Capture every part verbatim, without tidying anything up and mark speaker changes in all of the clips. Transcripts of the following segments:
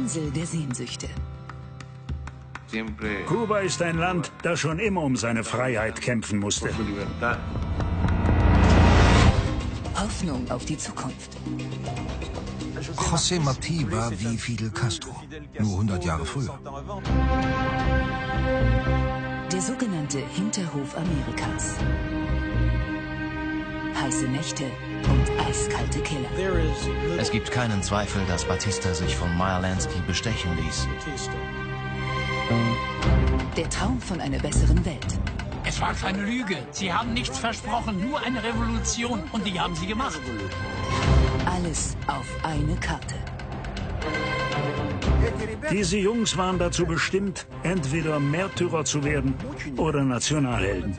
Speaker 1: Insel der Sehnsüchte.
Speaker 2: Kuba ist ein Land, das schon immer um seine Freiheit kämpfen musste.
Speaker 1: Hoffnung auf die Zukunft.
Speaker 3: José Martí war wie Fidel Castro, nur hundert Jahre früher.
Speaker 1: Der sogenannte Hinterhof Amerikas. Heiße Nächte und eiskalte Keller.
Speaker 4: Es gibt keinen Zweifel, dass Batista sich von Meyer Lansky bestechen ließ.
Speaker 1: Der Traum von einer besseren Welt.
Speaker 5: Es war keine Lüge. Sie haben nichts versprochen, nur eine Revolution. Und die haben sie gemacht.
Speaker 1: Alles auf eine Karte.
Speaker 2: Diese Jungs waren dazu bestimmt, entweder Märtyrer zu werden oder Nationalhelden.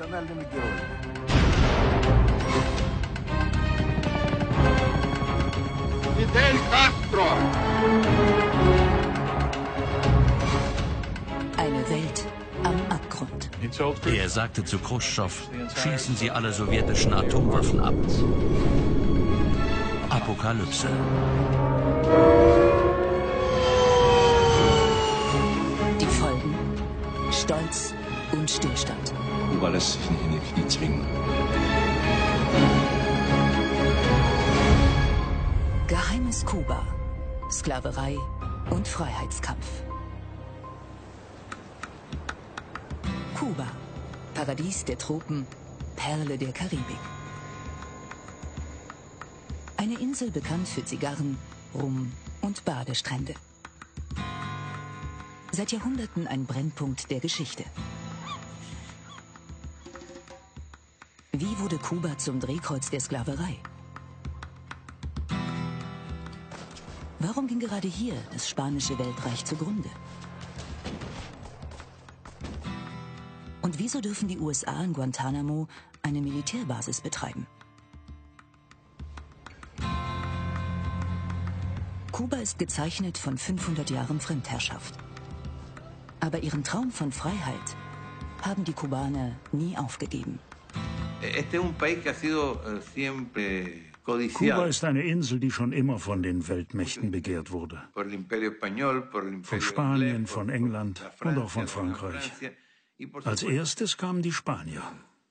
Speaker 6: Fidel Castro!
Speaker 1: Eine Welt am Abgrund.
Speaker 4: Er sagte zu Khrushchev, schießen Sie alle sowjetischen Atomwaffen ab. Apokalypse.
Speaker 1: Die Folgen: Stolz und Stillstand.
Speaker 3: Kuba lässt sich nicht in die Knie zwingen.
Speaker 1: Geheimes Kuba, Sklaverei und Freiheitskampf. Kuba, Paradies der Tropen, Perle der Karibik. Eine Insel bekannt für Zigarren, Rum und Badestrände. Seit Jahrhunderten ein Brennpunkt der Geschichte. Wie wurde Kuba zum Drehkreuz der Sklaverei? Warum ging gerade hier das spanische Weltreich zugrunde? Und wieso dürfen die U S A in Guantanamo eine Militärbasis betreiben? Kuba ist gezeichnet von fünfhundert Jahren Fremdherrschaft. Aber ihren Traum von Freiheit haben die Kubaner nie aufgegeben.
Speaker 2: Kuba ist eine Insel, die schon immer von den Weltmächten begehrt wurde. Von Spanien, von England und auch von Frankreich. Als erstes kamen die Spanier.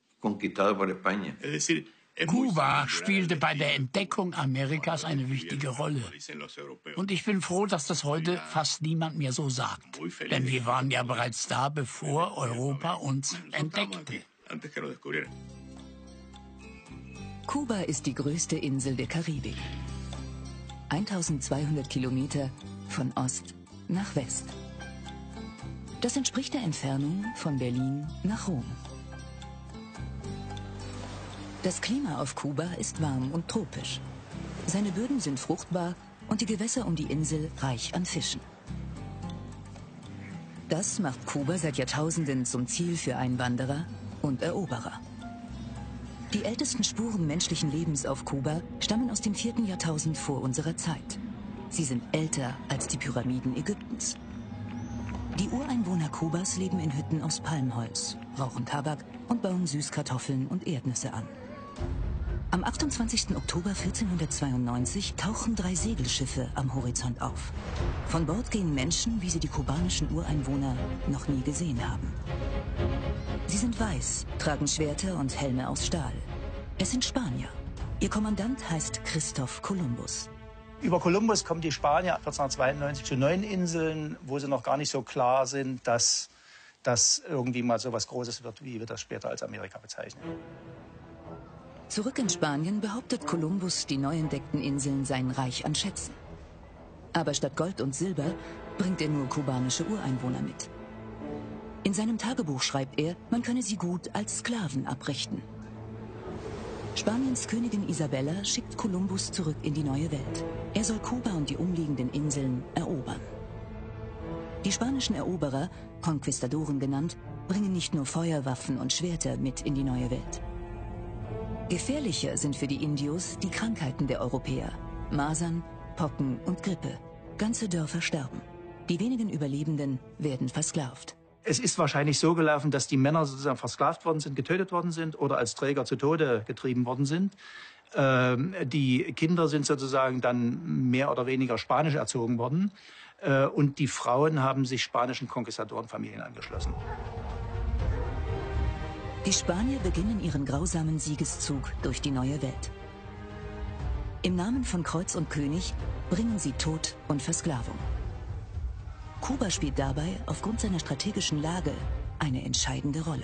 Speaker 5: Kuba spielte bei der Entdeckung Amerikas eine wichtige Rolle. Und ich bin froh, dass das heute fast niemand mehr so sagt. Denn wir waren ja bereits da, bevor Europa uns entdeckte.
Speaker 1: Kuba ist die größte Insel der Karibik. eintausendzweihundert Kilometer von Ost nach West. Das entspricht der Entfernung von Berlin nach Rom. Das Klima auf Kuba ist warm und tropisch. Seine Böden sind fruchtbar und die Gewässer um die Insel reich an Fischen. Das macht Kuba seit Jahrtausenden zum Ziel für Einwanderer und Eroberer. Die ältesten Spuren menschlichen Lebens auf Kuba stammen aus dem vierten Jahrtausend vor unserer Zeit. Sie sind älter als die Pyramiden Ägyptens. Die Ureinwohner Kubas leben in Hütten aus Palmholz, rauchen Tabak und bauen Süßkartoffeln und Erdnüsse an. Am achtundzwanzigsten Oktober vierzehnhundertzweiundneunzig tauchen drei Segelschiffe am Horizont auf. Von Bord gehen Menschen, wie sie die kubanischen Ureinwohner noch nie gesehen haben. Sie sind weiß, tragen Schwerter und Helme aus Stahl. Es sind Spanier. Ihr Kommandant heißt Christoph Kolumbus.
Speaker 7: Über Kolumbus kommen die Spanier vierzehnhundertzweiundneunzig zu neuen Inseln, wo sie noch gar nicht so klar sind, dass das irgendwie mal so was Großes wird, wie wir das später als Amerika bezeichnen.
Speaker 1: Zurück in Spanien behauptet Kolumbus, die neu entdeckten Inseln seien reich an Schätzen. Aber statt Gold und Silber bringt er nur kubanische Ureinwohner mit. In seinem Tagebuch schreibt er, man könne sie gut als Sklaven abrichten. Spaniens Königin Isabella schickt Kolumbus zurück in die neue Welt. Er soll Kuba und die umliegenden Inseln erobern. Die spanischen Eroberer, Konquistadoren genannt, bringen nicht nur Feuerwaffen und Schwerter mit in die neue Welt. Gefährlicher sind für die Indios die Krankheiten der Europäer. Masern, Pocken und Grippe. Ganze Dörfer sterben. Die wenigen Überlebenden werden versklavt.
Speaker 7: Es ist wahrscheinlich so gelaufen, dass die Männer sozusagen versklavt worden sind, getötet worden sind oder als Träger zu Tode getrieben worden sind. Ähm, die Kinder sind sozusagen dann mehr oder weniger spanisch erzogen worden. Äh, und die Frauen haben sich spanischen Konquistadorenfamilien angeschlossen.
Speaker 1: Die Spanier beginnen ihren grausamen Siegeszug durch die neue Welt. Im Namen von Kreuz und König bringen sie Tod und Versklavung. Kuba spielt dabei aufgrund seiner strategischen Lage eine entscheidende Rolle.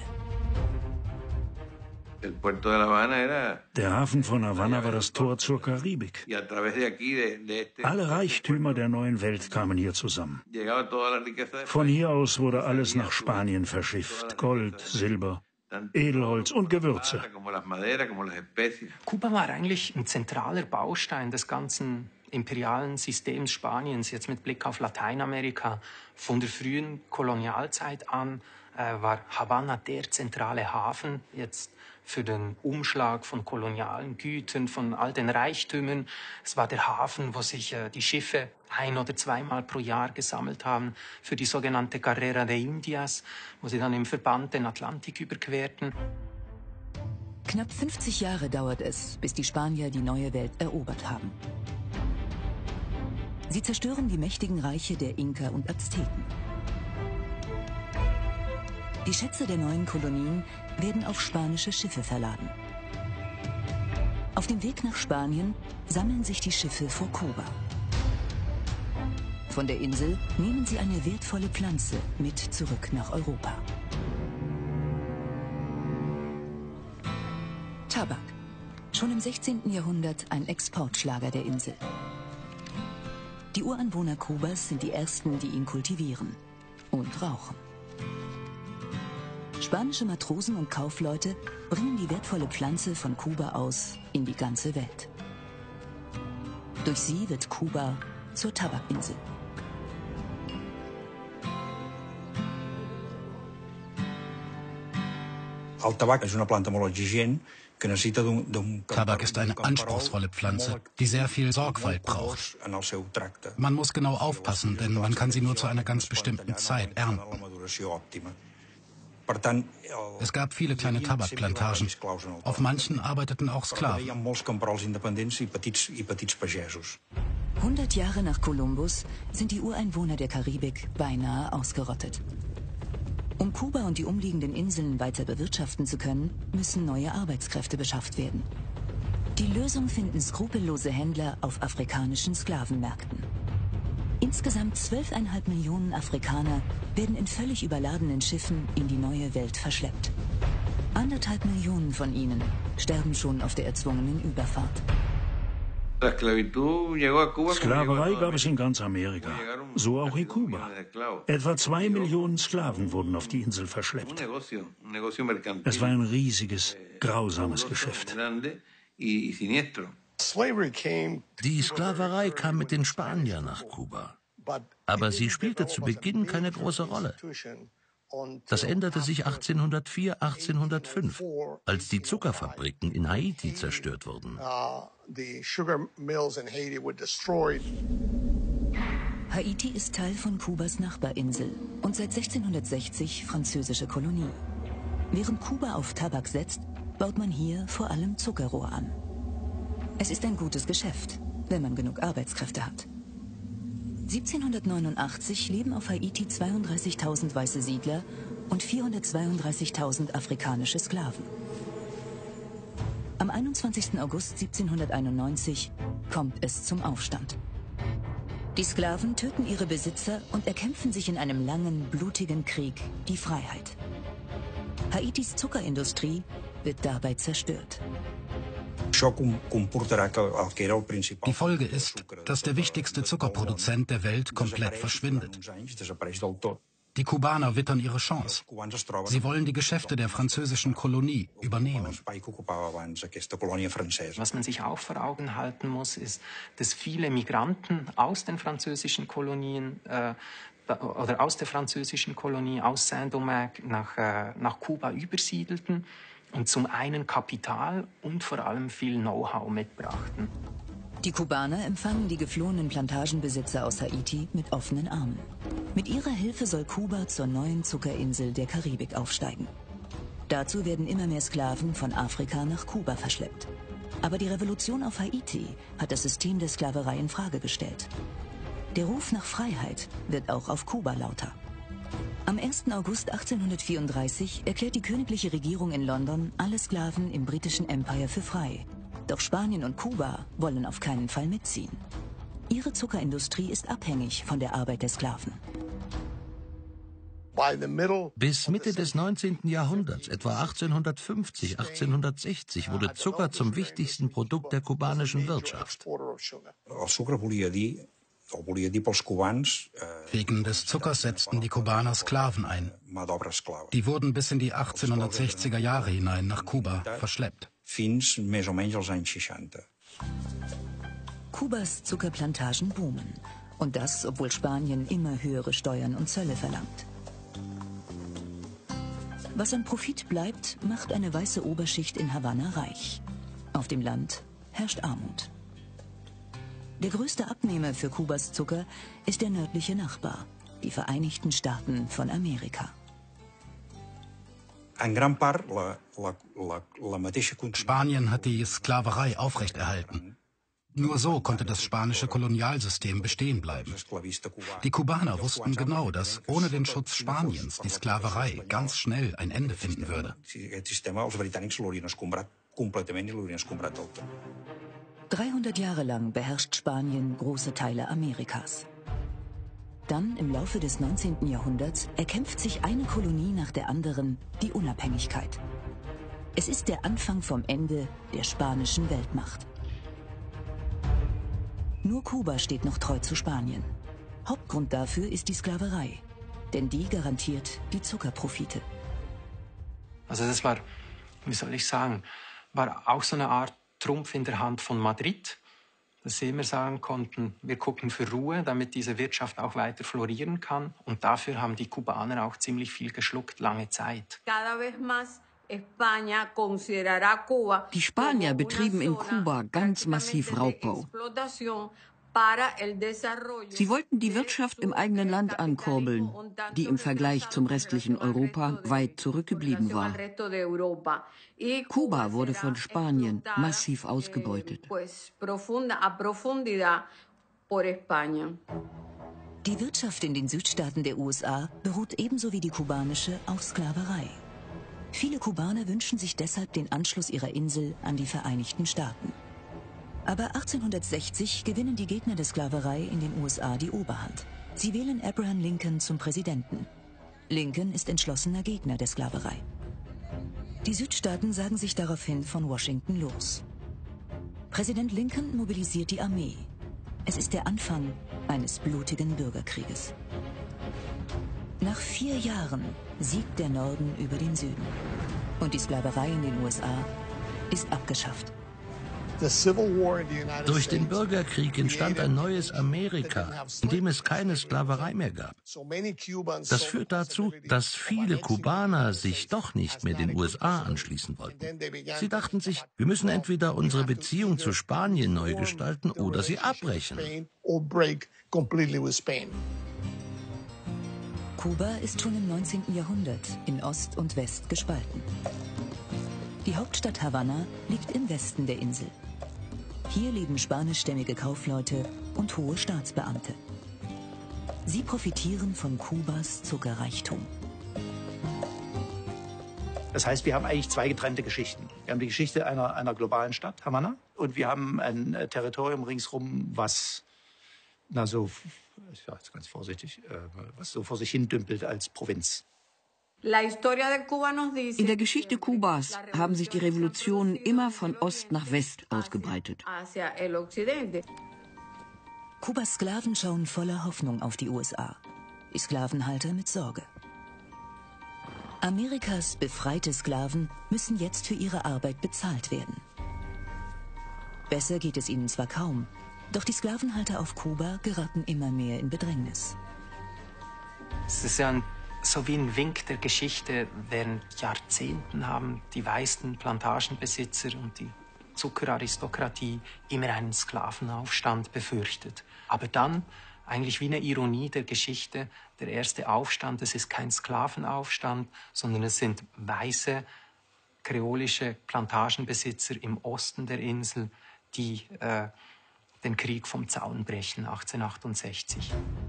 Speaker 2: Der Hafen von Havanna war das Tor zur Karibik. Alle Reichtümer der neuen Welt kamen hier zusammen. Von hier aus wurde alles nach Spanien verschifft. Gold, Silber, Edelholz und Gewürze.
Speaker 6: Kuba war eigentlich ein zentraler Baustein des ganzen imperialen Systems Spaniens, jetzt mit Blick auf Lateinamerika. Von der frühen Kolonialzeit an äh, war Havanna der zentrale Hafen, jetzt für den Umschlag von kolonialen Gütern, von all den Reichtümern. Es war der Hafen, wo sich äh, die Schiffe ein- oder zweimal pro Jahr gesammelt haben für die sogenannte Carrera de Indias, wo sie dann im Verband den Atlantik überquerten.
Speaker 1: Knapp fünfzig Jahre dauert es, bis die Spanier die neue Welt erobert haben. Sie zerstören die mächtigen Reiche der Inka und Azteken. Die Schätze der neuen Kolonien werden auf spanische Schiffe verladen. Auf dem Weg nach Spanien sammeln sich die Schiffe vor Kuba. Von der Insel nehmen sie eine wertvolle Pflanze mit zurück nach Europa. Tabak. Schon im sechzehnten Jahrhundert ein Exportschlager der Insel. Die Ureinwohner Kubas sind die ersten, die ihn kultivieren und rauchen. Spanische Matrosen und Kaufleute bringen die wertvolle Pflanze von Kuba aus in die ganze Welt. Durch sie wird Kuba zur Tabakinsel.
Speaker 8: Tabak ist eine anspruchsvolle Pflanze, die sehr viel Sorgfalt braucht. Man muss genau aufpassen, denn man kann sie nur zu einer ganz bestimmten Zeit ernten. Es gab viele kleine Tabakplantagen. Auf manchen arbeiteten auch Sklaven.
Speaker 1: hundert Jahre nach Kolumbus sind die Ureinwohner der Karibik beinahe ausgerottet. Um Kuba und die umliegenden Inseln weiter bewirtschaften zu können, müssen neue Arbeitskräfte beschafft werden. Die Lösung finden skrupellose Händler auf afrikanischen Sklavenmärkten. Insgesamt zwölfeinhalb Millionen Afrikaner werden in völlig überladenen Schiffen in die neue Welt verschleppt. Anderthalb Millionen von ihnen sterben schon auf der erzwungenen Überfahrt.
Speaker 2: Sklaverei gab es in ganz Amerika, so auch in Kuba. Etwa zwei Millionen Sklaven wurden auf die Insel verschleppt. Es war ein riesiges, grausames Geschäft.
Speaker 9: Die Sklaverei kam mit den Spaniern nach Kuba. Aber sie spielte zu Beginn keine große Rolle. Das änderte sich achtzehnhundertvier, achtzehnhundertfünf, als die Zuckerfabriken in Haiti zerstört wurden.
Speaker 1: Haiti ist Teil von Kubas Nachbarinsel und seit sechzehnhundertsechzig französische Kolonie. Während Kuba auf Tabak setzt, baut man hier vor allem Zuckerrohr an. Es ist ein gutes Geschäft, wenn man genug Arbeitskräfte hat. siebzehnhundertneunundachtzig leben auf Haiti zweiunddreißigtausend weiße Siedler und vierhundertzweiunddreißigtausend afrikanische Sklaven. Am einundzwanzigsten August siebzehnhunderteinundneunzig kommt es zum Aufstand. Die Sklaven töten ihre Besitzer und erkämpfen sich in einem langen, blutigen Krieg die Freiheit. Haitis Zuckerindustrie wird dabei zerstört.
Speaker 8: Die Folge ist, dass der wichtigste Zuckerproduzent der Welt komplett verschwindet. Die Kubaner wittern ihre Chance. Sie wollen die Geschäfte der französischen Kolonie übernehmen.
Speaker 6: Was man sich auch vor Augen halten muss, ist, dass viele Migranten aus den französischen Kolonien äh, oder aus der französischen Kolonie, aus Saint-Domingue nach, äh, nach Kuba übersiedelten und zum einen Kapital und vor allem viel Know-how mitbrachten.
Speaker 1: Die Kubaner empfangen die geflohenen Plantagenbesitzer aus Haiti mit offenen Armen. Mit ihrer Hilfe soll Kuba zur neuen Zuckerinsel der Karibik aufsteigen. Dazu werden immer mehr Sklaven von Afrika nach Kuba verschleppt. Aber die Revolution auf Haiti hat das System der Sklaverei in Frage gestellt. Der Ruf nach Freiheit wird auch auf Kuba lauter. Am ersten August achtzehnhundertvierunddreißig erklärt die königliche Regierung in London alle Sklaven im britischen Empire für frei. Doch Spanien und Kuba wollen auf keinen Fall mitziehen. Ihre Zuckerindustrie ist abhängig von der Arbeit der Sklaven.
Speaker 9: Bis Mitte des neunzehnten Jahrhunderts, etwa achtzehnhundertfünfzig, achtzehnhundertsechzig, wurde Zucker zum wichtigsten Produkt der kubanischen Wirtschaft.
Speaker 8: Wegen des Zuckers setzten die Kubaner Sklaven ein. Die wurden bis in die achtzehnhundertsechziger Jahre hinein nach Kuba verschleppt.
Speaker 1: Kubas Zuckerplantagen boomen. Und das, obwohl Spanien immer höhere Steuern und Zölle verlangt. Was an Profit bleibt, macht eine weiße Oberschicht in Havanna reich. Auf dem Land herrscht Armut. Der größte Abnehmer für Kubas Zucker ist der nördliche Nachbar, die Vereinigten Staaten von Amerika.
Speaker 8: Spanien hat die Sklaverei aufrechterhalten. Nur so konnte das spanische Kolonialsystem bestehen bleiben. Die Kubaner wussten genau, dass ohne den Schutz Spaniens die Sklaverei ganz schnell ein Ende finden würde.
Speaker 1: dreihundert Jahre lang beherrscht Spanien große Teile Amerikas. Dann, im Laufe des neunzehnten Jahrhunderts, erkämpft sich eine Kolonie nach der anderen die Unabhängigkeit. Es ist der Anfang vom Ende der spanischen Weltmacht. Nur Kuba steht noch treu zu Spanien. Hauptgrund dafür ist die Sklaverei, denn die garantiert die Zuckerprofite.
Speaker 6: Also das war, wie soll ich sagen, war auch so eine Art Trumpf in der Hand von Madrid, dass sie immer sagen konnten, wir gucken für Ruhe, damit diese Wirtschaft auch weiter florieren kann. Und dafür haben die Kubaner auch ziemlich viel geschluckt, lange Zeit.
Speaker 10: Die Spanier betrieben in Kuba ganz massiv Raubbau. Sie wollten die Wirtschaft im eigenen Land ankurbeln, die im Vergleich zum restlichen Europa weit zurückgeblieben war. Kuba wurde von Spanien massiv ausgebeutet.
Speaker 1: Die Wirtschaft in den Südstaaten der U S A beruht ebenso wie die kubanische auf Sklaverei. Viele Kubaner wünschen sich deshalb den Anschluss ihrer Insel an die Vereinigten Staaten. Aber achtzehnhundertsechzig gewinnen die Gegner der Sklaverei in den U S A die Oberhand. Sie wählen Abraham Lincoln zum Präsidenten. Lincoln ist entschlossener Gegner der Sklaverei. Die Südstaaten sagen sich daraufhin von Washington los. Präsident Lincoln mobilisiert die Armee. Es ist der Anfang eines blutigen Bürgerkrieges. Nach vier Jahren siegt der Norden über den Süden. Und die Sklaverei in den U S A ist abgeschafft.
Speaker 9: Durch den Bürgerkrieg entstand ein neues Amerika, in dem es keine Sklaverei mehr gab. Das führt dazu, dass viele Kubaner sich doch nicht mehr den U S A anschließen wollten. Sie dachten sich, wir müssen entweder unsere Beziehung zu Spanien neu gestalten oder sie abbrechen.
Speaker 1: Kuba ist schon im neunzehnten Jahrhundert in Ost und West gespalten. Die Hauptstadt Havanna liegt im Westen der Insel. Hier leben spanischstämmige Kaufleute und hohe Staatsbeamte. Sie profitieren von Kubas Zuckerreichtum.
Speaker 7: Das heißt, wir haben eigentlich zwei getrennte Geschichten. Wir haben die Geschichte einer, einer globalen Stadt, Havanna, und wir haben ein äh, Territorium ringsherum, was, na so, ja, jetzt ganz vorsichtig, äh, was so vor sich hin dümpelt als Provinz.
Speaker 10: In der Geschichte Kubas haben sich die Revolutionen immer von Ost nach West ausgebreitet.
Speaker 1: Kubas Sklaven schauen voller Hoffnung auf die U S A. Die Sklavenhalter mit Sorge. Amerikas befreite Sklaven müssen jetzt für ihre Arbeit bezahlt werden. Besser geht es ihnen zwar kaum, doch die Sklavenhalter auf Kuba geraten immer mehr in Bedrängnis.
Speaker 6: Es ist ja ein So wie ein Wink der Geschichte. Während Jahrzehnten haben die weißen Plantagenbesitzer und die Zuckeraristokratie immer einen Sklavenaufstand befürchtet. Aber dann, eigentlich wie eine Ironie der Geschichte, der erste Aufstand, es ist kein Sklavenaufstand, sondern es sind weiße, kreolische Plantagenbesitzer im Osten der Insel, die äh, den Krieg vom Zaun brechen, achtzehnhundertachtundsechzig.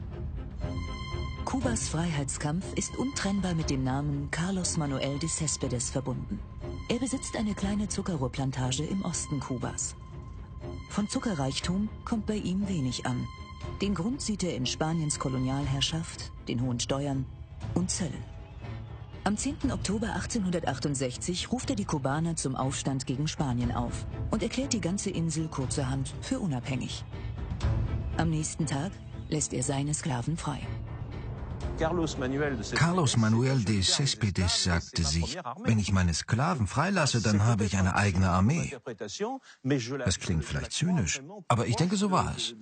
Speaker 1: Kubas Freiheitskampf ist untrennbar mit dem Namen Carlos Manuel de Céspedes verbunden. Er besitzt eine kleine Zuckerrohrplantage im Osten Kubas. Von Zuckerreichtum kommt bei ihm wenig an. Den Grund sieht er in Spaniens Kolonialherrschaft, den hohen Steuern und Zöllen. Am zehnten Oktober achtzehnhundertachtundsechzig ruft er die Kubaner zum Aufstand gegen Spanien auf und erklärt die ganze Insel kurzerhand für unabhängig. Am nächsten Tag lässt er seine Sklaven frei.
Speaker 3: Carlos Manuel de Céspedes sagte sich, wenn ich meine Sklaven freilasse, dann habe ich eine eigene Armee. Das klingt vielleicht zynisch, aber ich denke, so war es.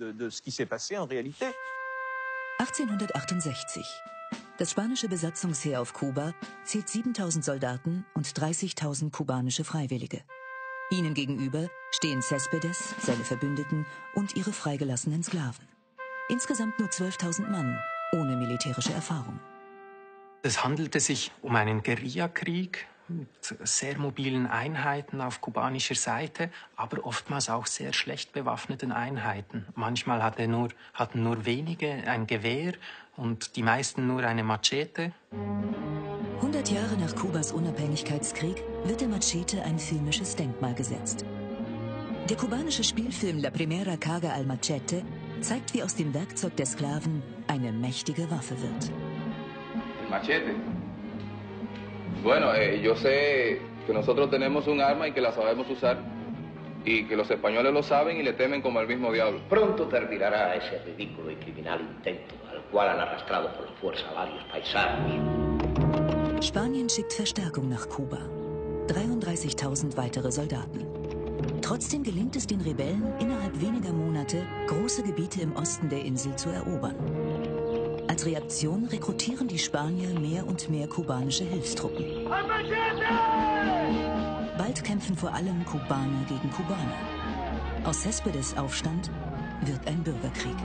Speaker 1: achtzehnhundertachtundsechzig. Das spanische Besatzungsheer auf Kuba zählt siebentausend Soldaten und dreißigtausend kubanische Freiwillige. Ihnen gegenüber stehen Céspedes, seine Verbündeten und ihre freigelassenen Sklaven. Insgesamt nur zwölftausend Mann, ohne militärische Erfahrung.
Speaker 6: Es handelte sich um einen Guerillakrieg mit sehr mobilen Einheiten auf kubanischer Seite, aber oftmals auch sehr schlecht bewaffneten Einheiten. Manchmal hatte nur, hatten nur wenige ein Gewehr und die meisten nur eine Machete.
Speaker 1: hundert Jahre nach Kubas Unabhängigkeitskrieg wird der Machete ein filmisches Denkmal gesetzt. Der kubanische Spielfilm La Primera Carga al Machete zeigt, wie aus dem Werkzeug der Sklaven eine mächtige Waffe wird.
Speaker 11: El machete. Bueno, eh, yo sé que nosotros tenemos un arma y que la sabemos usar y que los españoles lo saben y le temen como el mismo diablo.
Speaker 12: Pronto terminará ese ridículo y criminal intento al cual han arrastrado por la fuerza a varios paisanos.
Speaker 1: Spanien schickt Verstärkung nach Kuba. dreiunddreißigtausend weitere Soldaten. Trotzdem gelingt es den Rebellen, innerhalb weniger Monate große Gebiete im Osten der Insel zu erobern. Als Reaktion rekrutieren die Spanier mehr und mehr kubanische Hilfstruppen. Bald kämpfen vor allem Kubaner gegen Kubaner. Aus Céspedes Aufstand wird ein Bürgerkrieg.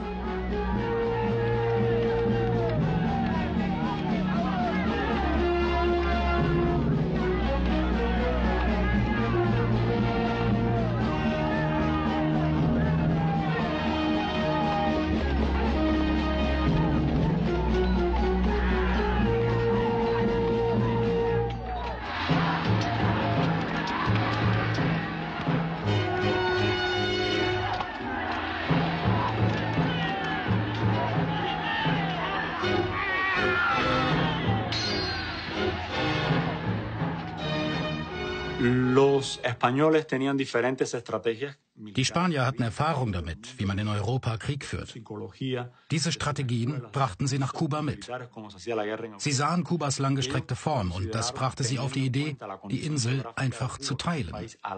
Speaker 8: Die Spanier hatten Erfahrung damit, wie man in Europa Krieg führt. Diese Strategien brachten sie nach Kuba mit. Sie sahen Kubas langgestreckte Form und das brachte sie auf die Idee, die Insel einfach zu teilen.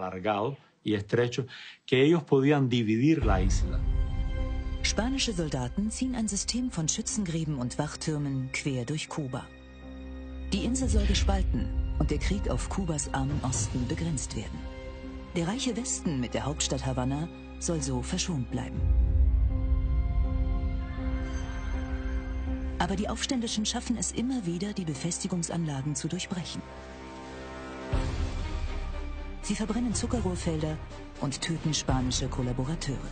Speaker 1: Spanische Soldaten ziehen ein System von Schützengräben und Wachtürmen quer durch Kuba. Die Insel soll gespalten und der Krieg auf Kubas armen Osten begrenzt werden. Der reiche Westen mit der Hauptstadt Havanna soll so verschont bleiben. Aber die Aufständischen schaffen es immer wieder, die Befestigungsanlagen zu durchbrechen. Sie verbrennen Zuckerrohrfelder und töten spanische Kollaborateure.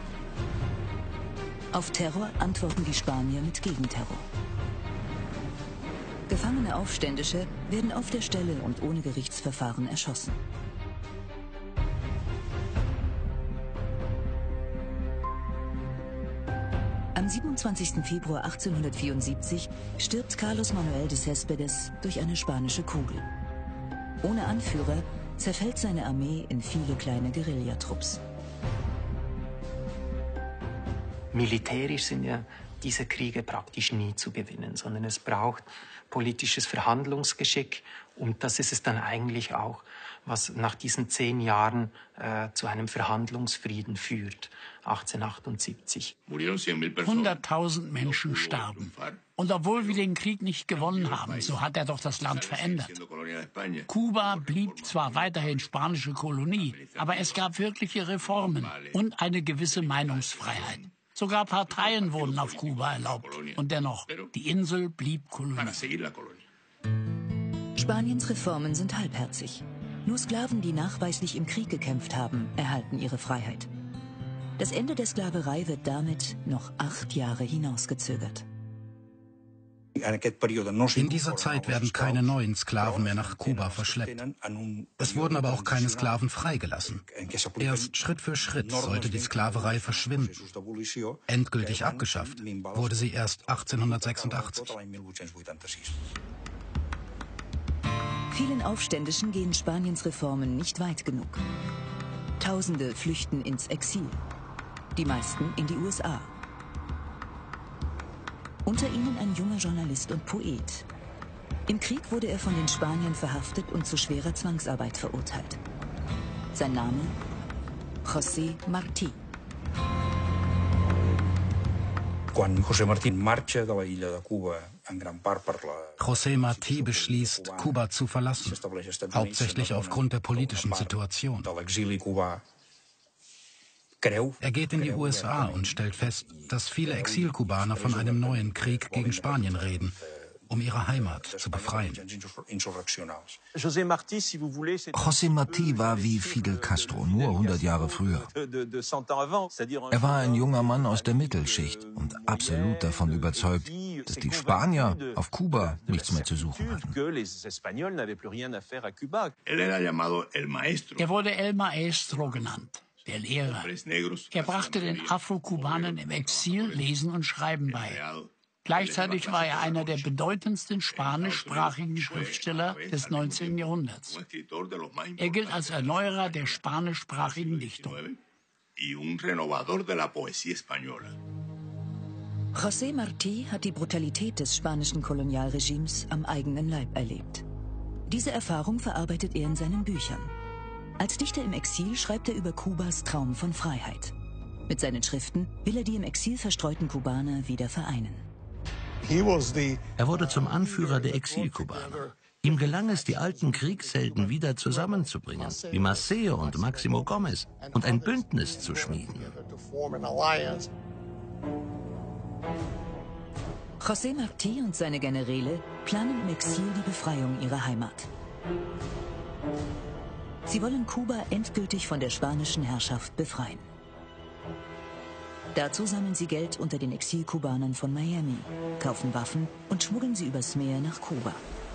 Speaker 1: Auf Terror antworten die Spanier mit Gegenterror. Gefangene Aufständische werden auf der Stelle und ohne Gerichtsverfahren erschossen. Am siebenundzwanzigsten Februar achtzehnhundertvierundsiebzig stirbt Carlos Manuel de Céspedes durch eine spanische Kugel. Ohne Anführer zerfällt seine Armee in viele kleine Guerillatrupps.
Speaker 6: Militärisch sind ja diese Kriege praktisch nie zu gewinnen, sondern es braucht politisches Verhandlungsgeschick und das ist es dann eigentlich auch, was nach diesen zehn Jahren äh, zu einem Verhandlungsfrieden führt, achtzehnhundertachtundsiebzig.
Speaker 5: hunderttausend Menschen starben. Und obwohl wir den Krieg nicht gewonnen haben, so hat er doch das Land verändert. Kuba blieb zwar weiterhin spanische Kolonie, aber es gab wirkliche Reformen und eine gewisse Meinungsfreiheit. Sogar Parteien wurden auf Kuba erlaubt. Und dennoch, die Insel blieb Kolonie.
Speaker 1: Spaniens Reformen sind halbherzig. Nur Sklaven, die nachweislich im Krieg gekämpft haben, erhalten ihre Freiheit. Das Ende der Sklaverei wird damit noch acht Jahre hinausgezögert.
Speaker 8: In dieser Zeit werden keine neuen Sklaven mehr nach Kuba verschleppt. Es wurden aber auch keine Sklaven freigelassen. Erst Schritt für Schritt sollte die Sklaverei verschwinden. Endgültig abgeschafft wurde sie erst achtzehnhundertsechsundachtzig.
Speaker 1: Vielen Aufständischen gehen Spaniens Reformen nicht weit genug. Tausende flüchten ins Exil, die meisten in die U S A. Unter ihnen ein junger Journalist und Poet. Im Krieg wurde er von den Spaniern verhaftet und zu schwerer Zwangsarbeit verurteilt. Sein Name? José Martí.
Speaker 8: José Martí beschließt, Kuba zu verlassen, hauptsächlich aufgrund der politischen Situation. Er geht in die U S A und stellt fest, dass viele Exilkubaner von einem neuen Krieg gegen Spanien reden, um ihre Heimat zu befreien.
Speaker 3: José Martí war wie Fidel Castro, nur hundert Jahre früher. Er war ein junger Mann aus der Mittelschicht und absolut davon überzeugt, dass die Spanier auf Kuba nichts mehr zu suchen hatten.
Speaker 5: Er wurde El Maestro genannt. Der Lehrer. Er brachte den Afro-Kubanern im Exil Lesen und Schreiben bei. Gleichzeitig war er einer der bedeutendsten spanischsprachigen Schriftsteller des neunzehnten Jahrhunderts. Er gilt als Erneuerer der spanischsprachigen Dichtung.
Speaker 1: José Martí hat die Brutalität des spanischen Kolonialregimes am eigenen Leib erlebt. Diese Erfahrung verarbeitet er in seinen Büchern. Als Dichter im Exil schreibt er über Kubas Traum von Freiheit. Mit seinen Schriften will er die im Exil verstreuten Kubaner wieder vereinen.
Speaker 9: Er wurde zum Anführer der Exilkubaner. Ihm gelang es, die alten Kriegshelden wieder zusammenzubringen, wie Maceo und Máximo Gómez, und ein Bündnis zu schmieden.
Speaker 1: José Martí und seine Generäle planen im Exil die Befreiung ihrer Heimat. Sie wollen Kuba endgültig von der spanischen Herrschaft befreien. Dazu sammeln sie Geld unter den Exilkubanern von Miami, kaufen Waffen und schmuggeln sie übers Meer nach Kuba.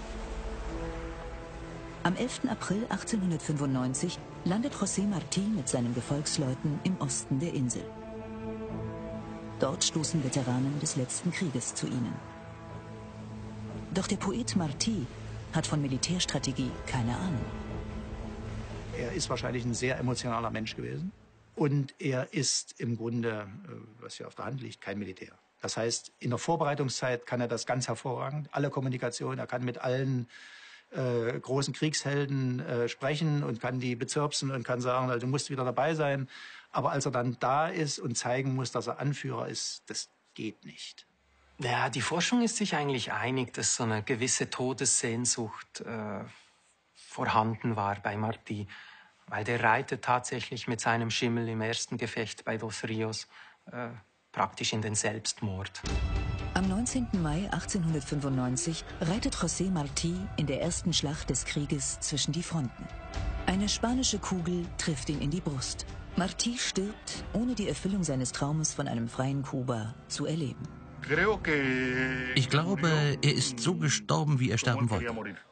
Speaker 1: Am elften April achtzehnhundertfünfundneunzig landet José Martí mit seinen Gefolgsleuten im Osten der Insel. Dort stoßen Veteranen des letzten Krieges zu ihnen. Doch der Poet Martí hat von Militärstrategie keine Ahnung.
Speaker 7: Er ist wahrscheinlich ein sehr emotionaler Mensch gewesen. Und er ist im Grunde, was ja auf der Hand liegt, kein Militär. Das heißt, in der Vorbereitungszeit kann er das ganz hervorragend, alle Kommunikation. Er kann mit allen äh, großen Kriegshelden äh, sprechen und kann die bezirpsen und kann sagen, also, du musst wieder dabei sein. Aber als er dann da ist und zeigen muss, dass er Anführer ist, das geht nicht.
Speaker 6: Ja, die Forschung ist sich eigentlich einig, dass so eine gewisse Todessehnsucht äh, vorhanden war bei Martí, weil der reitet tatsächlich mit seinem Schimmel im ersten Gefecht bei Dos Rios äh, praktisch in den Selbstmord.
Speaker 1: Am neunzehnten Mai achtzehnhundertfünfundneunzig reitet José Martí in der ersten Schlacht des Krieges zwischen die Fronten. Eine spanische Kugel trifft ihn in die Brust. Martí stirbt, ohne die Erfüllung seines Traumes von einem freien Kuba zu erleben.
Speaker 9: Ich glaube, er ist so gestorben, wie er sterben wollte.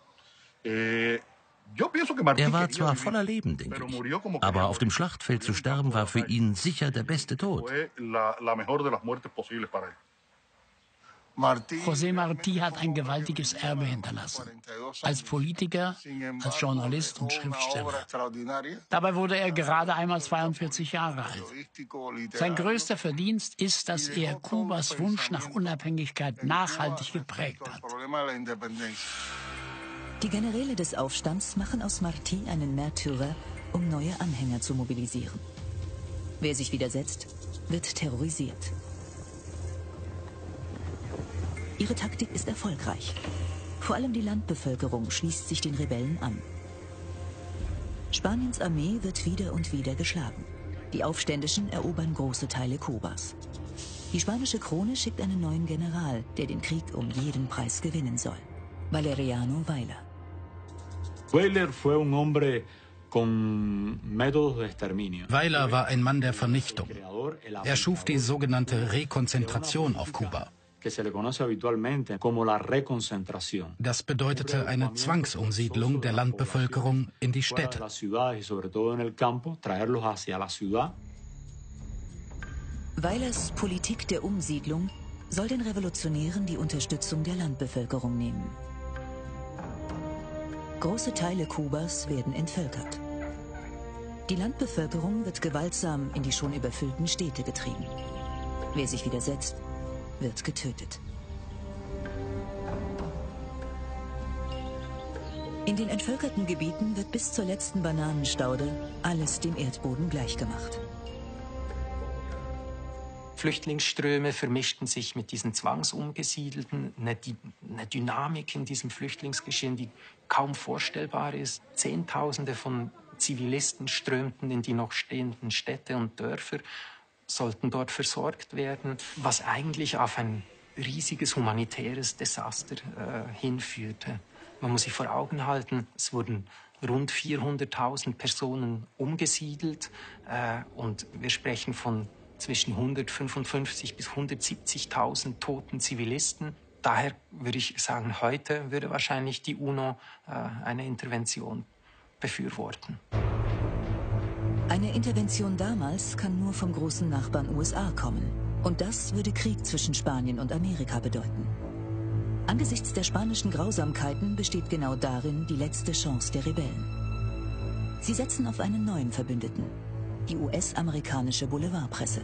Speaker 9: Er war zwar voller Leben, denke ich, aber auf dem Schlachtfeld zu sterben war für ihn sicher der beste Tod.
Speaker 5: José Martí hat ein gewaltiges Erbe hinterlassen. Als Politiker, als Journalist und Schriftsteller. Dabei wurde er gerade einmal zweiundvierzig Jahre alt. Sein größter Verdienst ist, dass er Kubas Wunsch nach Unabhängigkeit nachhaltig geprägt hat.
Speaker 1: Die Generäle des Aufstands machen aus Martí einen Märtyrer, um neue Anhänger zu mobilisieren. Wer sich widersetzt, wird terrorisiert. Ihre Taktik ist erfolgreich. Vor allem die Landbevölkerung schließt sich den Rebellen an. Spaniens Armee wird wieder und wieder geschlagen. Die Aufständischen erobern große Teile Kubas. Die spanische Krone schickt einen neuen General, der den Krieg um jeden Preis gewinnen soll. Valeriano Weyler.
Speaker 8: Weyler war ein Mann der Vernichtung. Er schuf die sogenannte Rekonzentration auf Kuba. Das bedeutete eine Zwangsumsiedlung der Landbevölkerung in die Städte.
Speaker 1: Weilers Politik der Umsiedlung soll den Revolutionären die Unterstützung der Landbevölkerung nehmen. Große Teile Kubas werden entvölkert. Die Landbevölkerung wird gewaltsam in die schon überfüllten Städte getrieben. Wer sich widersetzt, wird getötet. In den entvölkerten Gebieten wird bis zur letzten Bananenstaude alles dem Erdboden gleichgemacht.
Speaker 6: Flüchtlingsströme vermischten sich mit diesen Zwangsumgesiedelten. Eine, eine Dynamik in diesem Flüchtlingsgeschehen, die kaum vorstellbar ist. Zehntausende von Zivilisten strömten in die noch stehenden Städte und Dörfer, sollten dort versorgt werden, was eigentlich auf ein riesiges humanitäres Desaster äh, hinführte. Man muss sich vor Augen halten, es wurden rund vierhunderttausend Personen umgesiedelt äh, und wir sprechen von zwischen hundertfünfundfünfzigtausend bis hundertsiebzigtausend toten Zivilisten. Daher würde ich sagen, heute würde wahrscheinlich die UNO äh, eine Intervention befürworten.
Speaker 1: Eine Intervention damals kann nur vom großen Nachbarn U S A kommen. Und das würde Krieg zwischen Spanien und Amerika bedeuten. Angesichts der spanischen Grausamkeiten besteht genau darin die letzte Chance der Rebellen. Sie setzen auf einen neuen Verbündeten, die U S-amerikanische Boulevardpresse.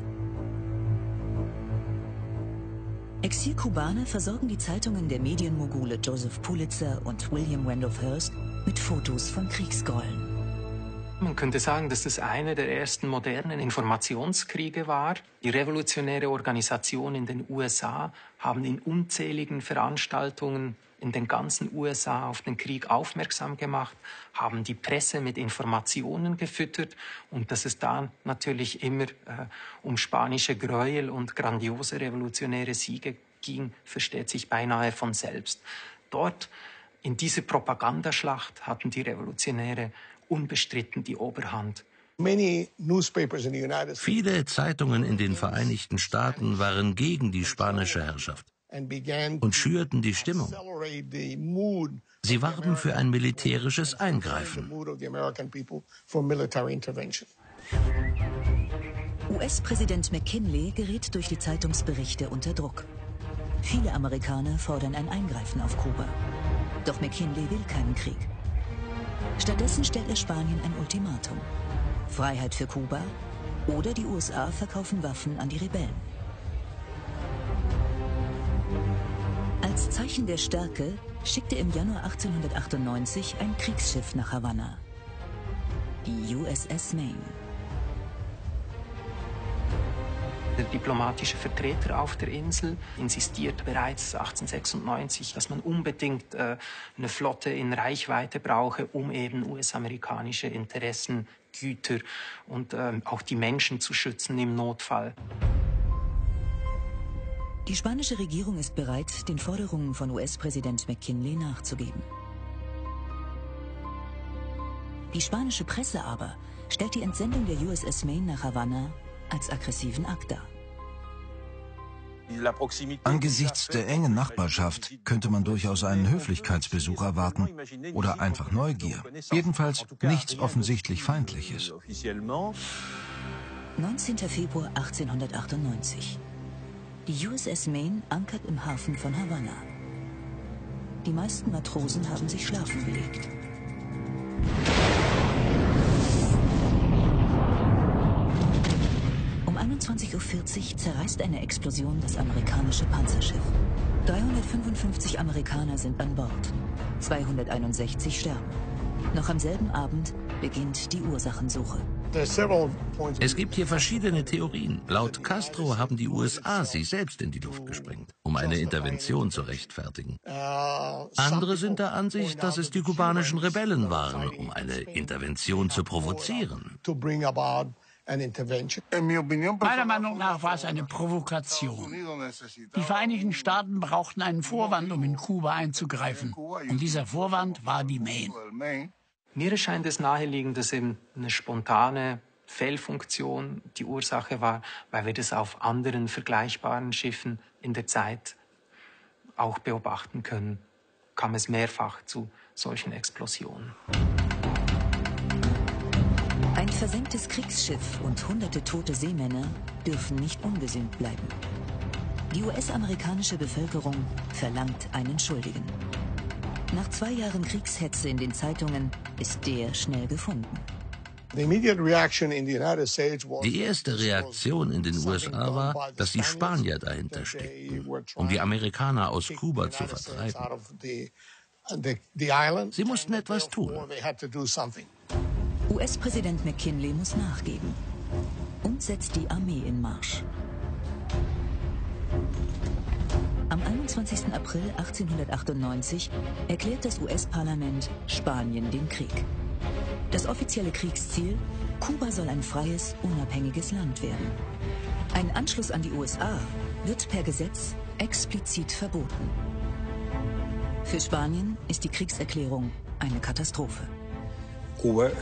Speaker 1: Exil-Kubaner versorgen die Zeitungen der Medienmogule Joseph Pulitzer und William Randolph Hearst mit Fotos von Kriegsgräueln.
Speaker 6: Man könnte sagen, dass das eine der ersten modernen Informationskriege war. Die revolutionäre Organisation in den U S A haben in unzähligen Veranstaltungen in den ganzen U S A auf den Krieg aufmerksam gemacht, haben die Presse mit Informationen gefüttert und dass es da natürlich immer äh, um spanische Gräuel und grandiose revolutionäre Siege ging, versteht sich beinahe von selbst. Dort, in dieser Propagandaschlacht, hatten die Revolutionäre unbestritten die Oberhand.
Speaker 9: Viele Zeitungen in den Vereinigten Staaten waren gegen die spanische Herrschaft und schürten die Stimmung. Sie warben für ein militärisches Eingreifen.
Speaker 1: U S-Präsident McKinley gerät durch die Zeitungsberichte unter Druck. Viele Amerikaner fordern ein Eingreifen auf Kuba. Doch McKinley will keinen Krieg. Stattdessen stellt er Spanien ein Ultimatum. Freiheit für Kuba oder die U S A verkaufen Waffen an die Rebellen. Als Zeichen der Stärke schickte im Januar achtzehnhundertachtundneunzig ein Kriegsschiff nach Havanna, die U S S Maine.
Speaker 6: Der diplomatische Vertreter auf der Insel insistiert bereits achtzehnhundertsechsundneunzig, dass man unbedingt äh, eine Flotte in Reichweite brauche, um eben U S-amerikanische Interessen, Güter und äh, auch die Menschen zu schützen im Notfall.
Speaker 1: Die spanische Regierung ist bereit, den Forderungen von U S-Präsident McKinley nachzugeben. Die spanische Presse aber stellt die Entsendung der U S S Maine nach Havanna als aggressiven Akt dar.
Speaker 3: Angesichts der engen Nachbarschaft könnte man durchaus einen Höflichkeitsbesuch erwarten oder einfach Neugier. Jedenfalls nichts offensichtlich Feindliches.
Speaker 1: neunzehnter Februar achtzehnhundertachtundneunzig. Die U S S Maine ankert im Hafen von Havanna. Die meisten Matrosen haben sich schlafen gelegt. Um einundzwanzig Uhr vierzig zerreißt eine Explosion das amerikanische Panzerschiff. dreihundertfünfundfünfzig Amerikaner sind an Bord. zweihunderteinundsechzig sterben. Noch am selben Abend beginnt die Ursachensuche.
Speaker 9: Es gibt hier verschiedene Theorien. Laut Castro haben die U S A sich selbst in die Luft gesprengt, um eine Intervention zu rechtfertigen. Andere sind der Ansicht, dass es die kubanischen Rebellen waren, um eine Intervention zu provozieren.
Speaker 5: Meiner Meinung nach war es eine Provokation. Die Vereinigten Staaten brauchten einen Vorwand, um in Kuba einzugreifen. Und dieser Vorwand war die Maine.
Speaker 6: Mir erscheint es naheliegend, dass eben eine spontane Fehlfunktion die Ursache war, weil wir das auf anderen vergleichbaren Schiffen in der Zeit auch beobachten können, kam es mehrfach zu solchen Explosionen.
Speaker 1: Ein versenktes Kriegsschiff und hunderte tote Seemänner dürfen nicht ungesühnt bleiben. Die U S-amerikanische Bevölkerung verlangt einen Schuldigen. Nach zwei Jahren Kriegshetze in den Zeitungen ist der schnell gefunden.
Speaker 9: Die erste Reaktion in den U S A war, dass die Spanier dahinter steckten, um die Amerikaner aus Kuba zu vertreiben. Sie mussten etwas tun.
Speaker 1: U S-Präsident McKinley muss nachgeben und setzt die Armee in Marsch. Am einundzwanzigsten April achtzehnhundertachtundneunzig erklärt das U S-Parlament Spanien den Krieg. Das offizielle Kriegsziel: Kuba soll ein freies, unabhängiges Land werden. Ein Anschluss an die U S A wird per Gesetz explizit verboten. Für Spanien ist die Kriegserklärung eine Katastrophe.
Speaker 8: Kuba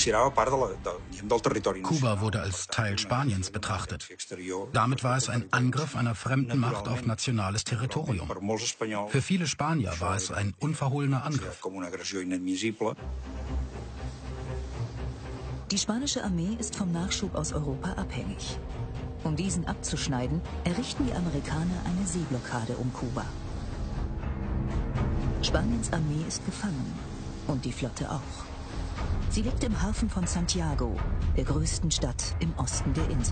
Speaker 8: wurde als Teil Spaniens betrachtet. Damit war es ein Angriff einer fremden Macht auf nationales Territorium. Für viele Spanier war es ein unverhohlener Angriff.
Speaker 1: Die spanische Armee ist vom Nachschub aus Europa abhängig. Um diesen abzuschneiden, errichten die Amerikaner eine Seeblockade um Kuba. Spaniens Armee ist gefangen und die Flotte auch. Sie liegt im Hafen von Santiago, der größten Stadt im Osten der Insel.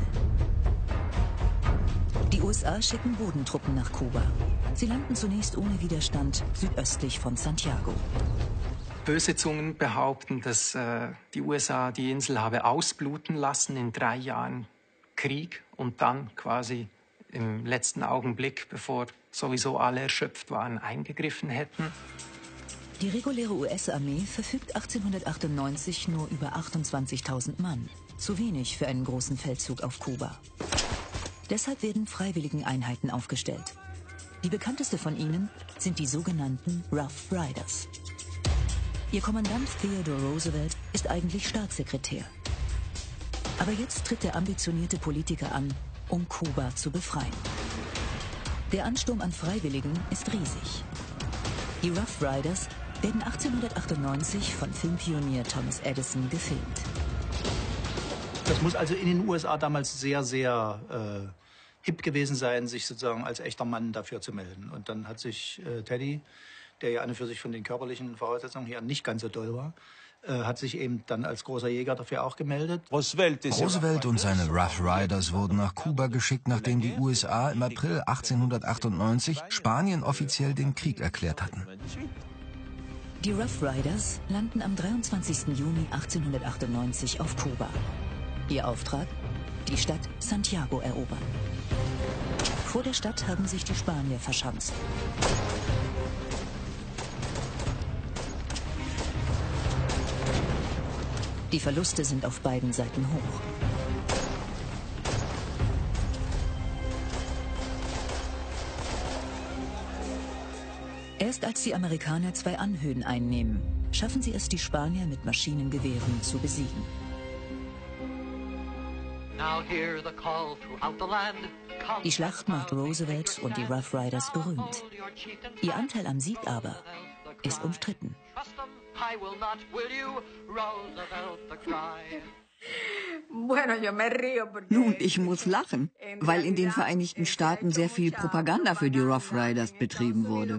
Speaker 1: Die U S A schicken Bodentruppen nach Kuba. Sie landen zunächst ohne Widerstand südöstlich von Santiago.
Speaker 6: Böse Zungen behaupten, dass äh, die U S A die Insel habe ausbluten lassen in drei Jahren Krieg und dann quasi im letzten Augenblick, bevor sowieso alle erschöpft waren, eingegriffen hätten.
Speaker 1: Die reguläre U S-Armee verfügt achtzehnhundertachtundneunzig nur über achtundzwanzigtausend Mann. Zu wenig für einen großen Feldzug auf Kuba. Deshalb werden Freiwilligeneinheiten aufgestellt. Die bekannteste von ihnen sind die sogenannten Rough Riders. Ihr Kommandant Theodore Roosevelt ist eigentlich Staatssekretär. Aber jetzt tritt der ambitionierte Politiker an, um Kuba zu befreien. Der Ansturm an Freiwilligen ist riesig. Die Rough Riders werden achtzehnhundertachtundneunzig von Filmpionier Thomas Edison gefilmt.
Speaker 7: Das muss also in den U S A damals sehr, sehr äh, hip gewesen sein, sich sozusagen als echter Mann dafür zu melden. Und dann hat sich äh, Teddy, der ja an und für sich von den körperlichen Voraussetzungen her nicht ganz so doll war, äh, hat sich eben dann als großer Jäger dafür auch gemeldet.
Speaker 3: Roosevelt und seine Rough Riders wurden nach Kuba geschickt, nachdem die U S A im April achtzehnhundertachtundneunzig Spanien offiziell den Krieg erklärt hatten.
Speaker 1: Die Rough Riders landen am dreiundzwanzigsten Juni achtzehnhundertachtundneunzig auf Kuba. Ihr Auftrag? Die Stadt Santiago erobern. Vor der Stadt haben sich die Spanier verschanzt. Die Verluste sind auf beiden Seiten hoch. Erst als die Amerikaner zwei Anhöhen einnehmen, schaffen sie es, die Spanier mit Maschinengewehren zu besiegen. Die Schlacht macht Roosevelt und die Rough Riders berühmt. Ihr Anteil am Sieg aber ist umstritten.
Speaker 10: Nun, ich muss lachen, weil in den Vereinigten Staaten sehr viel Propaganda für die Rough Riders betrieben wurde.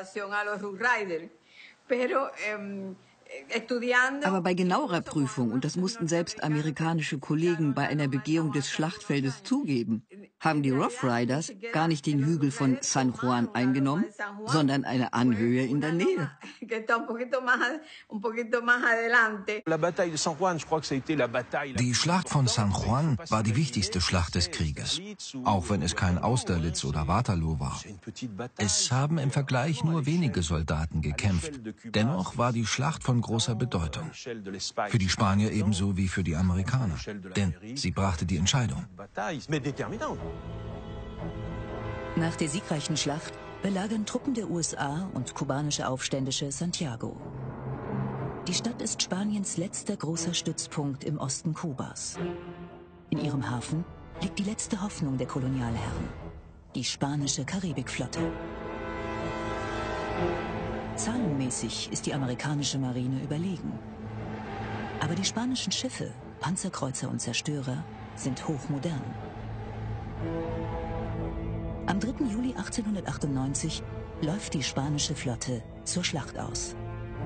Speaker 10: Aber bei genauerer Prüfung, und das mussten selbst amerikanische Kollegen bei einer Begehung des Schlachtfeldes zugeben, haben die Rough Riders gar nicht den Hügel von San Juan eingenommen, sondern eine Anhöhe in der Nähe.
Speaker 3: Die Schlacht von San Juan war die wichtigste Schlacht des Krieges, auch wenn es kein Austerlitz oder Waterloo war. Es haben im Vergleich nur wenige Soldaten gekämpft. Dennoch war die Schlacht von großer Bedeutung. Für die Spanier ebenso wie für die Amerikaner, denn sie brachte die Entscheidung.
Speaker 1: Nach der siegreichen Schlacht belagern Truppen der U S A und kubanische Aufständische Santiago. Die Stadt ist Spaniens letzter großer Stützpunkt im Osten Kubas. In ihrem Hafen liegt die letzte Hoffnung der Kolonialherren, die spanische Karibikflotte. Zahlenmäßig ist die amerikanische Marine überlegen. Aber die spanischen Schiffe, Panzerkreuzer und Zerstörer, sind hochmodern. Am dritten Juli achtzehnhundertachtundneunzig läuft die spanische Flotte zur Schlacht aus.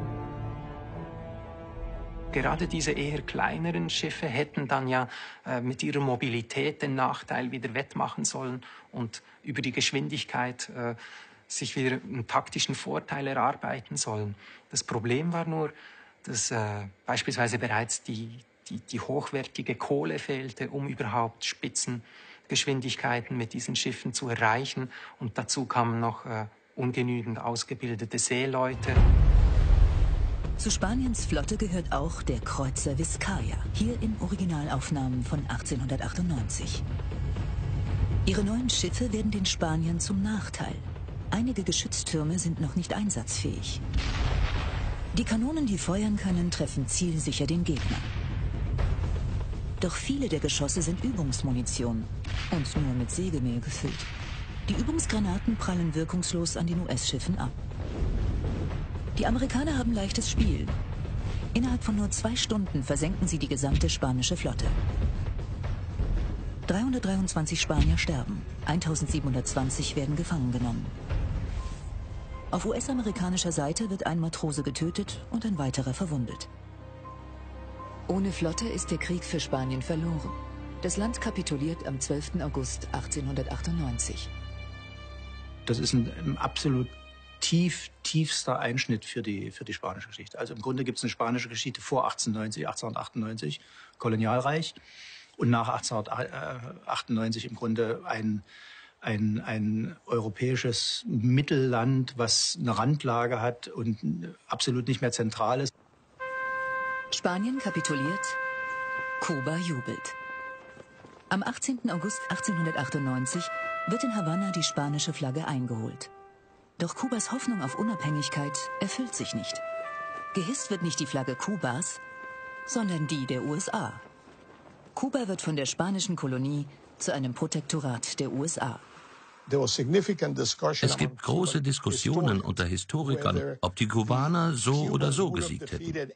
Speaker 6: Gerade diese eher kleineren Schiffe hätten dann ja äh, mit ihrer Mobilität den Nachteil wieder wettmachen sollen und über die Geschwindigkeit äh, sich wieder einen taktischen Vorteil erarbeiten sollen. Das Problem war nur, dass äh, beispielsweise bereits die, die, die hochwertige Kohle fehlte, um überhaupt Spitzengeschwindigkeiten mit diesen Schiffen zu erreichen. Und dazu kamen noch äh, ungenügend ausgebildete Seeleute.
Speaker 1: Zu Spaniens Flotte gehört auch der Kreuzer Vizcaya, hier in Originalaufnahmen von achtzehnhundertachtundneunzig. Ihre neuen Schiffe werden den Spaniern zum Nachteil. Einige Geschütztürme sind noch nicht einsatzfähig. Die Kanonen, die feuern können, treffen zielsicher den Gegner. Doch viele der Geschosse sind Übungsmunition und nur mit Sägemehl gefüllt. Die Übungsgranaten prallen wirkungslos an den U S-Schiffen ab. Die Amerikaner haben leichtes Spiel. Innerhalb von nur zwei Stunden versenken sie die gesamte spanische Flotte. dreihundertdreiundzwanzig Spanier sterben, eintausendsiebenhundertzwanzig werden gefangen genommen. Auf U S-amerikanischer Seite wird ein Matrose getötet und ein weiterer verwundet. Ohne Flotte ist der Krieg für Spanien verloren. Das Land kapituliert am zwölften August achtzehnhundertachtundneunzig.
Speaker 7: Das ist ein, ein absolut tief, tiefster Einschnitt für die, für die spanische Geschichte. Also im Grunde gibt es eine spanische Geschichte vor achtzehnhundertneunzig, achtzehnhundertachtundneunzig, Kolonialreich, und nach achtzehnhundertachtundneunzig im Grunde ein, ein, ein europäisches Mittelland, was eine Randlage hat und absolut nicht mehr zentral ist.
Speaker 1: Spanien kapituliert, Kuba jubelt. Am achtzehnten August achtzehnhundertachtundneunzig wird in Havanna die spanische Flagge eingeholt. Doch Kubas Hoffnung auf Unabhängigkeit erfüllt sich nicht. Gehisst wird nicht die Flagge Kubas, sondern die der U S A. Kuba wird von der spanischen Kolonie zu einem Protektorat der U S A.
Speaker 9: Es gibt große Diskussionen unter Historikern, ob die Kubaner so oder so gesiegt hätten.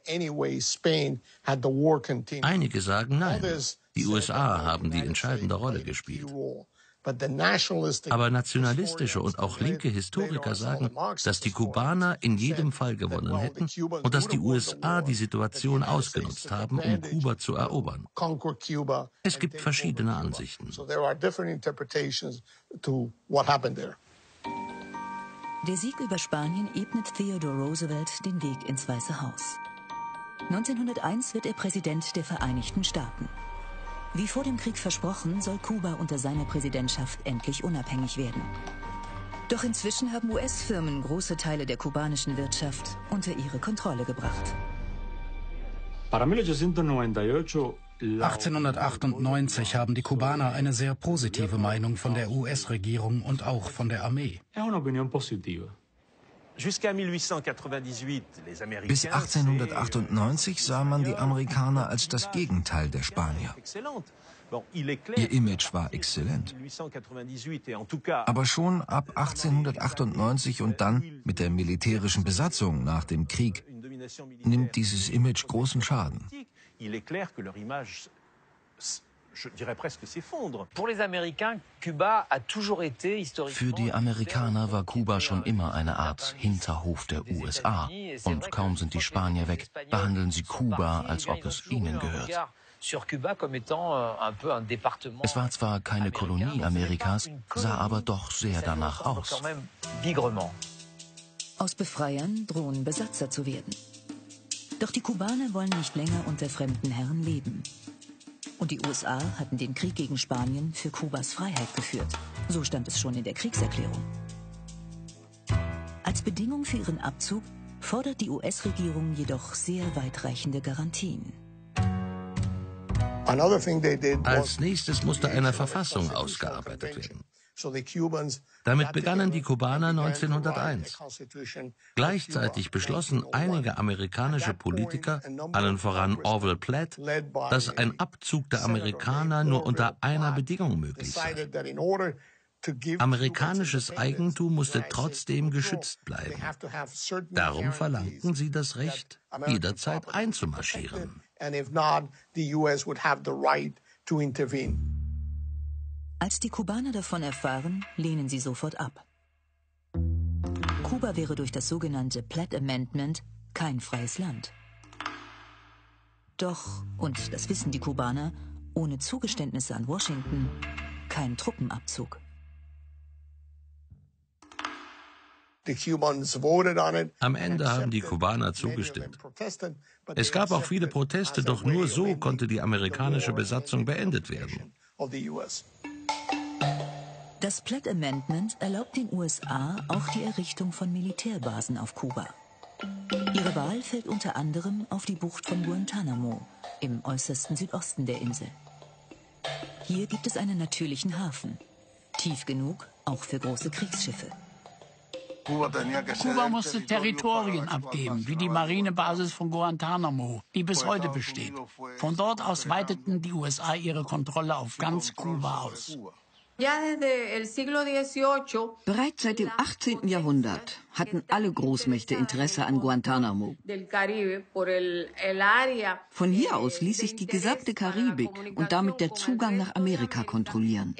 Speaker 9: Einige sagen nein, die U S A haben die entscheidende Rolle gespielt. Aber nationalistische und auch linke Historiker sagen, dass die Kubaner in jedem Fall gewonnen hätten und dass die U S A die Situation ausgenutzt haben, um Kuba zu erobern. Es gibt verschiedene Ansichten.
Speaker 1: Der Sieg über Spanien ebnet Theodore Roosevelt den Weg ins Weiße Haus. neunzehnhunderteins wird er Präsident der Vereinigten Staaten. Wie vor dem Krieg versprochen, soll Kuba unter seiner Präsidentschaft endlich unabhängig werden. Doch inzwischen haben U S-Firmen große Teile der kubanischen Wirtschaft unter ihre Kontrolle gebracht.
Speaker 8: achtzehnhundertachtundneunzig haben die Kubaner eine sehr positive Meinung von der U S-Regierung und auch von der Armee.
Speaker 3: Bis achtzehnhundertachtundneunzig sah man die Amerikaner als das Gegenteil der Spanier. Ihr Image war exzellent. Aber schon ab achtzehnhundertachtundneunzig und dann mit der militärischen Besatzung nach dem Krieg nimmt dieses Image großen Schaden.
Speaker 4: Für die Amerikaner war Kuba schon immer eine Art Hinterhof der U S A. Und kaum sind die Spanier weg, behandeln sie Kuba, als ob es ihnen gehört. Es war zwar keine Kolonie Amerikas, sah aber doch sehr danach aus.
Speaker 1: Aus Befreiern drohen Besatzer zu werden. Doch die Kubaner wollen nicht länger unter fremden Herren leben. Und die U S A hatten den Krieg gegen Spanien für Kubas Freiheit geführt. So stand es schon in der Kriegserklärung. Als Bedingung für ihren Abzug fordert die U S-Regierung jedoch sehr weitreichende Garantien.
Speaker 9: Als nächstes musste eine Verfassung ausgearbeitet werden. Damit begannen die Kubaner neunzehnhunderteins. Gleichzeitig beschlossen einige amerikanische Politiker, allen voran Orville Platt, dass ein Abzug der Amerikaner nur unter einer Bedingung möglich sei. Amerikanisches Eigentum musste trotzdem geschützt bleiben. Darum verlangten sie das Recht, jederzeit einzumarschieren.
Speaker 1: Als die Kubaner davon erfahren, lehnen sie sofort ab. Kuba wäre durch das sogenannte Platt Amendment kein freies Land. Doch, und das wissen die Kubaner, ohne Zugeständnisse an Washington kein Truppenabzug.
Speaker 9: Am Ende haben die Kubaner zugestimmt. Es gab auch viele Proteste, doch nur so konnte die amerikanische Besatzung beendet werden.
Speaker 1: Das Platt Amendment erlaubt den U S A auch die Errichtung von Militärbasen auf Kuba. Ihre Wahl fällt unter anderem auf die Bucht von Guantanamo, im äußersten Südosten der Insel. Hier gibt es einen natürlichen Hafen, tief genug auch für große Kriegsschiffe.
Speaker 5: Kuba musste Territorien abgeben, wie die Marinebasis von Guantanamo, die bis heute besteht. Von dort aus weiteten die U S A ihre Kontrolle auf ganz Kuba aus.
Speaker 10: Bereits seit dem achtzehnten Jahrhundert hatten alle Großmächte Interesse an Guantanamo. Von hier aus ließ sich die gesamte Karibik und damit der Zugang nach Amerika kontrollieren.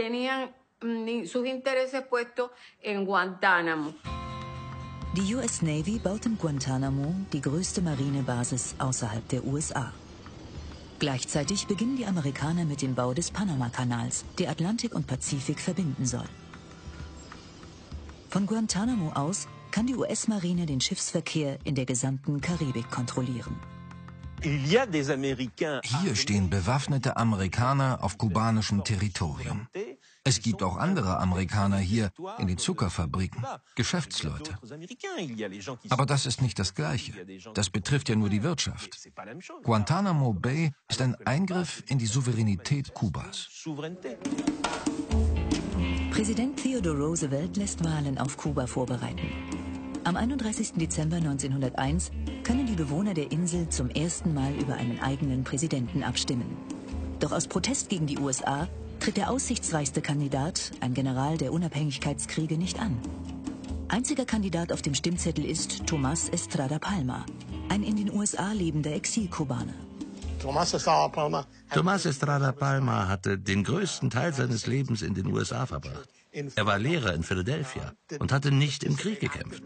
Speaker 1: Die U S Navy baut in Guantanamo die größte Marinebasis außerhalb der U S A. Gleichzeitig beginnen die Amerikaner mit dem Bau des Panamakanals, der Atlantik und Pazifik verbinden soll. Von Guantanamo aus kann die U S-Marine den Schiffsverkehr in der gesamten Karibik kontrollieren.
Speaker 3: Hier stehen bewaffnete Amerikaner auf kubanischem Territorium. Es gibt auch andere Amerikaner hier in den Zuckerfabriken, Geschäftsleute. Aber das ist nicht das Gleiche. Das betrifft ja nur die Wirtschaft. Guantanamo Bay ist ein Eingriff in die Souveränität Kubas.
Speaker 1: Präsident Theodore Roosevelt lässt Wahlen auf Kuba vorbereiten. Am einunddreißigsten Dezember neunzehnhunderteins können die Bewohner der Insel zum ersten Mal über einen eigenen Präsidenten abstimmen. Doch aus Protest gegen die U S A tritt der aussichtsreichste Kandidat, ein General der Unabhängigkeitskriege, nicht an. Einziger Kandidat auf dem Stimmzettel ist Tomás Estrada Palma, ein in den U S A lebender Exilkubaner.
Speaker 9: Tomás Estrada Palma hatte den größten Teil seines Lebens in den U S A verbracht. Er war Lehrer in Philadelphia und hatte nicht im Krieg gekämpft.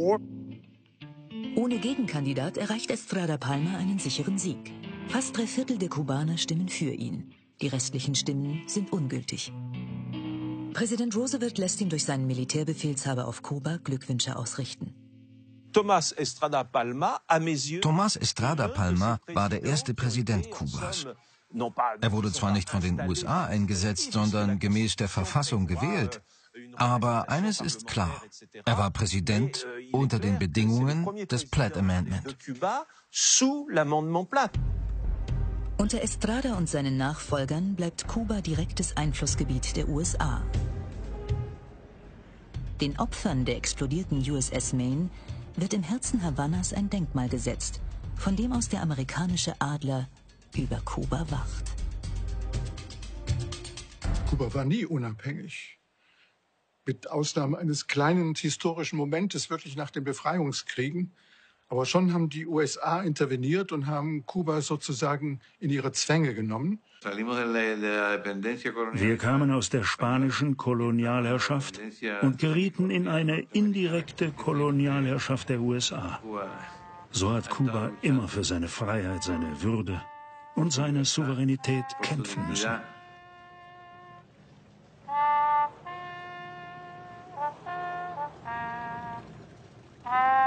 Speaker 1: Ohne Gegenkandidat erreicht Estrada Palma einen sicheren Sieg. Fast drei Viertel der Kubaner stimmen für ihn. Die restlichen Stimmen sind ungültig. Präsident Roosevelt lässt ihm durch seinen Militärbefehlshaber auf Kuba Glückwünsche ausrichten.
Speaker 3: Tomás Estrada Palma, Tomás Estrada Palma war der erste Präsident Kubas. Er wurde zwar nicht von den U S A eingesetzt, sondern gemäß der Verfassung gewählt. Aber eines ist klar, er war Präsident unter den Bedingungen des Platt Amendment.
Speaker 1: Unter Estrada und seinen Nachfolgern bleibt Kuba direktes Einflussgebiet der U S A. Den Opfern der explodierten U S S Maine wird im Herzen Havannas ein Denkmal gesetzt, von dem aus der amerikanische Adler über Kuba wacht.
Speaker 13: Kuba war nie unabhängig. Mit Ausnahme eines kleinen historischen Momentes wirklich nach den Befreiungskriegen. Aber schon haben die U S A interveniert und haben Kuba sozusagen in ihre Zwänge genommen.
Speaker 2: Wir kamen aus der spanischen Kolonialherrschaft und gerieten in eine indirekte Kolonialherrschaft der U S A. So hat Kuba immer für seine Freiheit, seine Würde und seine Souveränität kämpfen müssen.
Speaker 14: Ah.